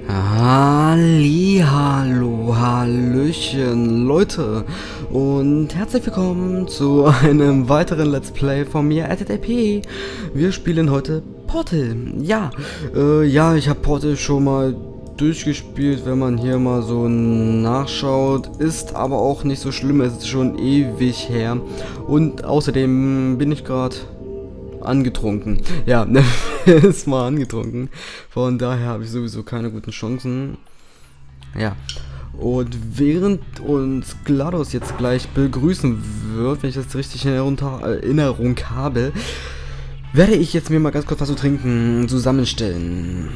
Hallihallo, Hallöchen, Leute und herzlich willkommen zu einem weiteren Let's Play von mir, @AP. Wir spielen heute Portal. Ja, ich habe Portal schon mal durchgespielt, wenn man hier mal so nachschaut, ist aber auch nicht so schlimm, es ist schon ewig her und außerdem bin ich gerade angetrunken. Ja, ist mal angetrunken. Von daher habe ich sowieso keine guten Chancen. Ja. Und während uns GLaDOS jetzt gleich begrüßen wird, wenn ich das richtig in Erinnerung habe, werde ich jetzt mir mal ganz kurz was zu trinken zusammenstellen.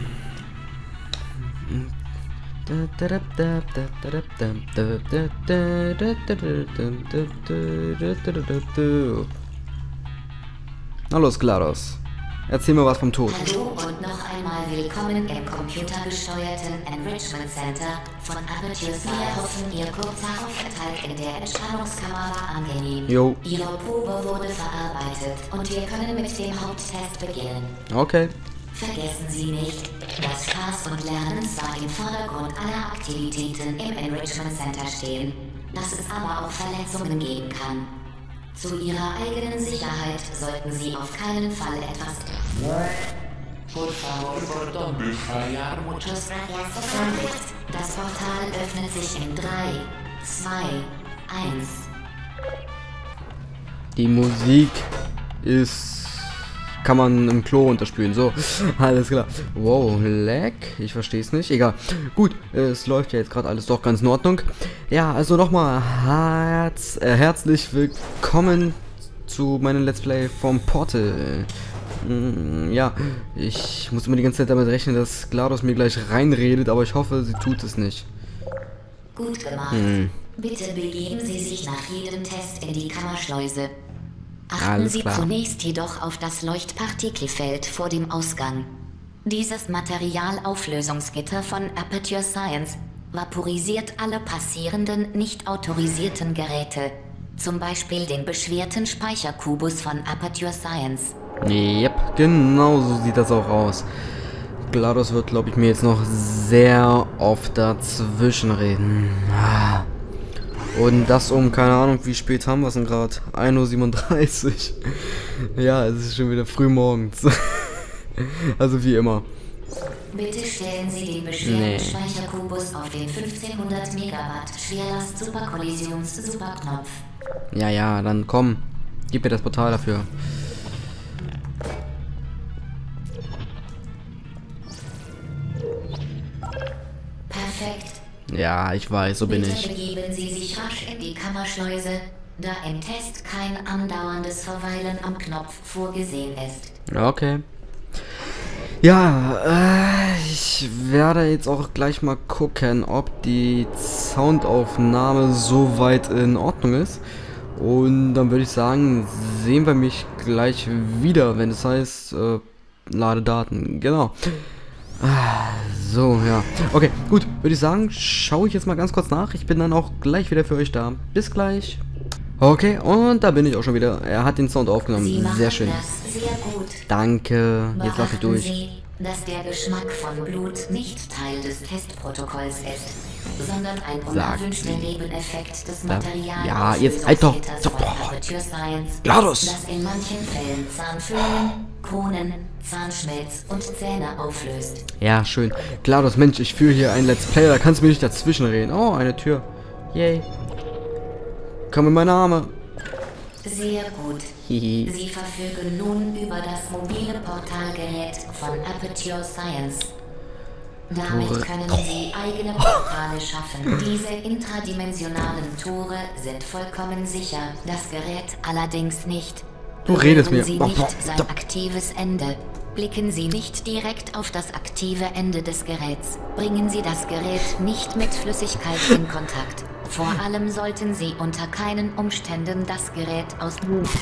Na los, GLaDOS. Erzähl mir was vom Tod. Hallo und noch einmal willkommen im computergesteuerten Enrichment Center von Aperture Science. Wir hoffen, Ihr kurzer Aufenthalt in der Entspannungskammer war angenehm. Jo. Ihre Probe wurde verarbeitet und wir können mit dem Haupttest beginnen. Okay. Vergessen Sie nicht, dass Spaß und Lernen zwar im Vordergrund aller Aktivitäten im Enrichment Center stehen, dass es aber auch Verletzungen geben kann. Zu Ihrer eigenen Sicherheit sollten Sie auf keinen Fall etwas... Por favor, ¿dónde fallar? Muchas gracias. Das Portal öffnet sich in 3, 2, 1. Die Musik ist... kann man im Klo runterspülen. So, alles klar. Wow, Lag? Ich verstehe es nicht. Egal. Gut, es läuft ja jetzt gerade alles doch ganz in Ordnung. Ja, also nochmal herzlich willkommen zu meinem Let's Play vom Portal. Ja, ich muss immer die ganze Zeit damit rechnen, dass GLaDOS mir gleich reinredet, aber ich hoffe, sie tut es nicht. Gut gemacht. Bitte begeben Sie sich nach jedem Test in die Kammerschleuse. Achten Alles Sie klar. zunächst jedoch auf das Leuchtpartikelfeld vor dem Ausgang. Dieses Materialauflösungsgitter von Aperture Science vaporisiert alle passierenden, nicht autorisierten Geräte. Zum Beispiel den beschwerten Speicherkubus von Aperture Science. Yep, genau so sieht das auch aus. GLaDOS wird, glaube ich, mir jetzt noch sehr oft dazwischen reden. Und das keine Ahnung, wie spät haben wir es denn gerade? 1:37 Uhr. Ja, es ist schon wieder früh morgens. Also wie immer. Bitte stellen Sie den beschwerten Speicherkubus auf den 1500 Megawatt Schwerlast Superkollisions-Superknopf. Ja, dann komm. Gib mir das Portal dafür. Perfekt. Ja, ich weiß, so bin Bitte ich. begeben Sie sich rasch in die Kammerschleuse, da im Test kein andauerndes Verweilen am Knopf vorgesehen ist. Okay. Ja, ich werde jetzt auch gleich mal gucken, ob die Soundaufnahme soweit in Ordnung ist. Und dann würde ich sagen, sehen wir mich gleich wieder, wenn es heißt, lade Daten. Genau. So, ja. Okay, gut. Würde ich sagen, schaue ich jetzt mal ganz kurz nach. Ich bin dann auch gleich wieder für euch da. Bis gleich. Okay, und da bin ich auch schon wieder. Er hat den Sound aufgenommen. Sie machen Sehr schön. das sehr gut. Danke. Jetzt lasse ich Beachten durch. Sie, dass der Geschmack von Blut nicht Teil des Testprotokolls ist, sondern ein unerwünschter Nebeneffekt des Materials. Ja, jetzt halt doch. Von Aperture Science, GLaDOS! das in manchen Fällen Zahnfüllungen, Kronen, Zahnschmelz und Zähne auflöst. Ja, schön. GLaDOS, Mensch, ich führe hier ein Let's Play, da kannst du mir nicht dazwischen reden. Oh, eine Tür. Yay. Komm in meine Arme. Sehr gut. Hihi. Sie verfügen nun über das mobile Portalgerät von Aperture Science. Damit können Sie eigene Portale schaffen. Diese intradimensionalen Tore sind vollkommen sicher, das Gerät allerdings nicht. Du redest Berühren mir. Sie nicht sein aktives Ende. Blicken Sie nicht direkt auf das aktive Ende des Geräts. Bringen Sie das Gerät nicht mit Flüssigkeit in Kontakt. Vor allem sollten Sie unter keinen Umständen das Gerät aus...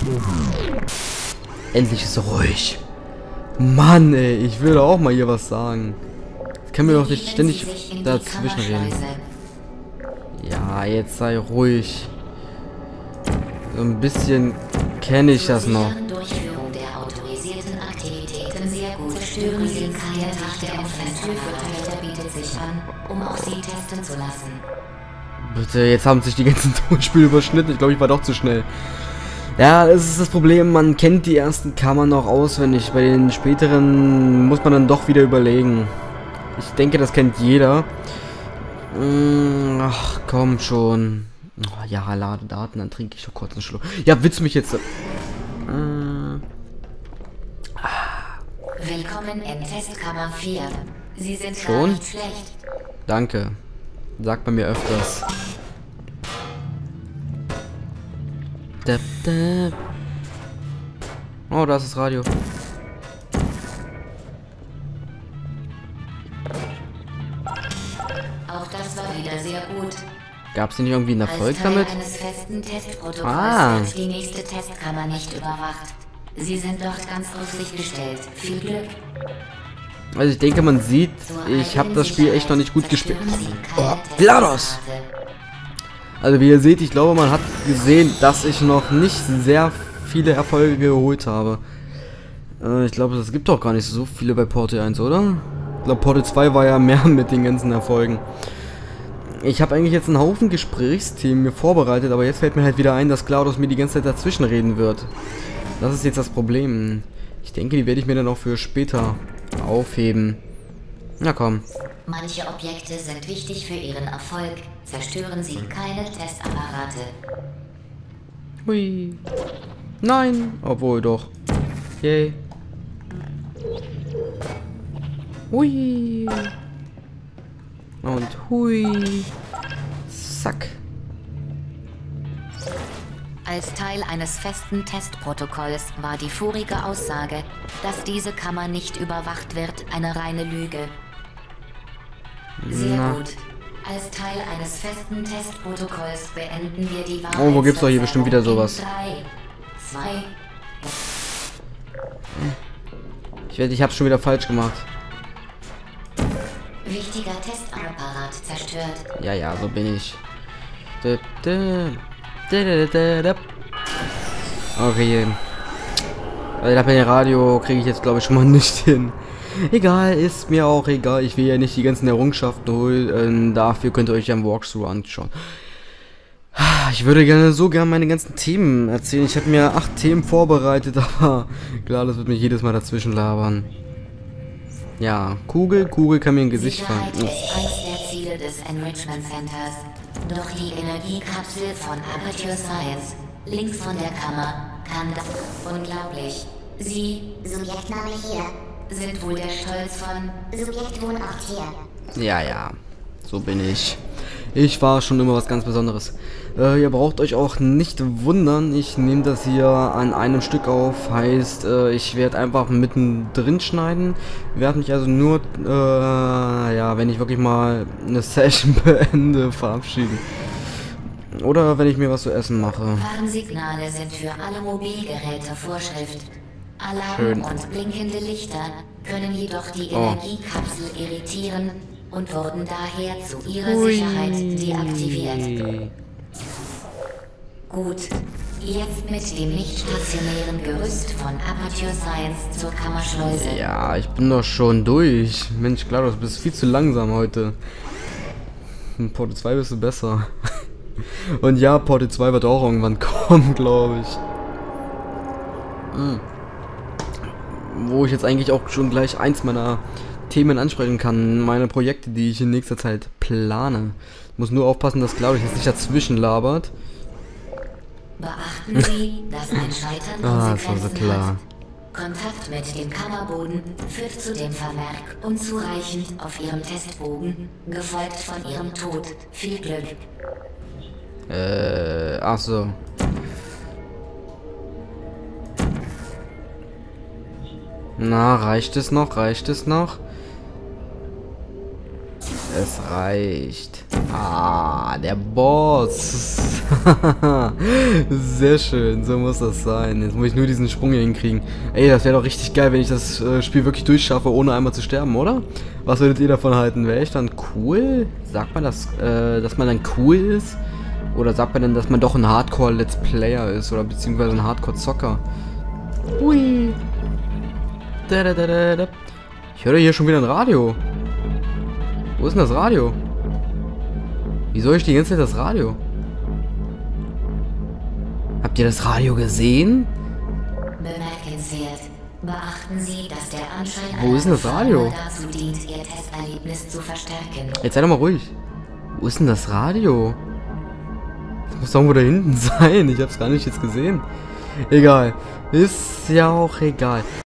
Endlich ist er ruhig. Mann, ey, ich würde auch mal hier was sagen. Ich kann mir doch nicht ständig dazwischen reden. Ja, jetzt sei ruhig. So ein bisschen kenne ich das noch. Durchführung der autorisierten Aktivitäten sehr gut. Zerstören Sie keine Tag der Offensive bietet sich an, um auch Sie testen zu lassen. Bitte, jetzt haben sich die ganzen Tonspiele überschnitten. Ich glaube, ich war doch zu schnell. Ja, das ist das Problem. Man kennt die ersten Kammern noch auswendig. Bei den späteren muss man dann doch wieder überlegen. Ich denke, das kennt jeder. Ach, komm schon. Oh, ja, lade Daten, dann trinke ich doch kurz einen Schluck. Ja, willst du mich jetzt... Willkommen in Testkammer 4. Sie sind gar Schon? nicht schlecht. Danke. Sagt man mir öfters. Oh, da ist das Radio. Auch das war wieder sehr gut. Gab es nicht irgendwie einen Erfolg Als Teil damit? eines festen Testprotokolls wird die nächste Testkammer nicht überwacht. Sie sind dort ganz auf sich gestellt. Viel Glück. Also ich denke, man sieht, ich habe das Spiel echt noch nicht gut gespielt. Oh, GLaDOS! Also wie ihr seht, ich glaube, man hat gesehen, dass ich noch nicht sehr viele Erfolge geholt habe. Ich glaube, es gibt doch gar nicht so viele bei Portal 1, oder? Ich glaube, Portal 2 war ja mehr mit den ganzen Erfolgen. Ich habe eigentlich jetzt einen Haufen Gesprächsthemen mir vorbereitet, aber jetzt fällt mir halt wieder ein, dass GLaDOS mir die ganze Zeit dazwischen reden wird. Das ist jetzt das Problem. Ich denke, die werde ich mir dann auch für später aufheben. Na komm. Manche Objekte sind wichtig für ihren Erfolg. Zerstören Sie keine Testapparate. Hui. Nein. Obwohl doch. Yay. Hui. Und hui. Zack. Als Teil eines festen Testprotokolls war die vorige Aussage, dass diese Kammer nicht überwacht wird, eine reine Lüge. Sehr gut. Als Teil eines festen Testprotokolls beenden wir die Wahrheit. Oh, wo gibt's doch hier bestimmt wieder sowas? 3, 2. Ich hab's schon wieder falsch gemacht. Wichtiger Testapparat zerstört. Ja, ja, so bin ich. Okay. Weil das mit dem Radio kriege ich jetzt, glaube ich, schon mal nicht hin. Egal, ist mir auch egal. Ich will ja nicht die ganzen Errungenschaften holen. Dafür könnt ihr euch ja im Walkthrough anschauen. Ich würde gerne meine ganzen Themen erzählen. Ich habe mir 8 Themen vorbereitet, aber klar, das wird mich jedes Mal dazwischen labern. Ja, Kugel kann mir ein Gesicht fallen. Sicherheit ist eins der Ziele des Enrichment Centers. Doch die Energiekapsel von Aperture Science, links von der Kammer, kann das... Unglaublich. Sie, Subjektname hier. sind wohl der Stolz von... Subjektwohnort hier. Ja, ja, so bin ich. Ich war schon immer was ganz Besonderes. Ihr braucht euch auch nicht wundern, ich nehme das hier an einem Stück auf, heißt, ich werde einfach mittendrin schneiden, werde mich also nur, ja, wenn ich wirklich mal eine Session beende, verabschieden. Oder wenn ich mir was zu essen mache. Warnsignale sind für alle Mobilgeräte Vorschrift. Alarm Schön. und blinkende Lichter können jedoch die Energiekapsel irritieren und wurden daher zu ihrer Sicherheit deaktiviert. Gut, jetzt mit dem nicht stationären Gerüst von Aperture Science zur Kammerschleuse. Ja, ich bin doch schon durch. Mensch, klar, du bist viel zu langsam heute. In Portal 2 bist du besser. Und ja, Portal 2 wird auch irgendwann kommen, glaube ich. Wo ich jetzt eigentlich auch schon gleich eins meiner Themen ansprechen kann. Meine Projekte, die ich in nächster Zeit plane. Muss nur aufpassen, dass GLaDOS jetzt nicht dazwischen labert. Beachten Sie, dass ein Scheitern Das war so Konsequenzen klar. hat. Kontakt mit dem Kammerboden führt zu dem Vermerk unzureichend auf Ihrem Testbogen, gefolgt von Ihrem Tod. Viel Glück. Ach so. Na, reicht es noch? Reicht es noch? Es reicht. Ah, der Boss. Sehr schön, so muss das sein. Jetzt muss ich nur diesen Sprung hier hinkriegen. Ey, das wäre doch richtig geil, wenn ich das Spiel wirklich durchschaffe, ohne einmal zu sterben, oder? Was würdet ihr davon halten? Wäre ich dann cool? Sagt man das, dass man dann cool ist? Oder sagt man denn, dass man doch ein Hardcore-Let's Player ist? Oder beziehungsweise ein Hardcore-Zocker? Hui. Ich höre hier schon wieder ein Radio. Wo ist denn das Radio? Wieso höre ich die ganze Zeit das Radio? Habt ihr das Radio gesehen? Bemerkenswert. Beachten Sie, dass der Anschein Wo ist denn das Radio? dazu dient, Ihr Testerlebnis zu verstärken. Jetzt sei doch mal ruhig. Wo ist denn das Radio? Das muss doch irgendwo da hinten sein. Ich hab's gar nicht jetzt gesehen. Egal. Ist ja auch egal.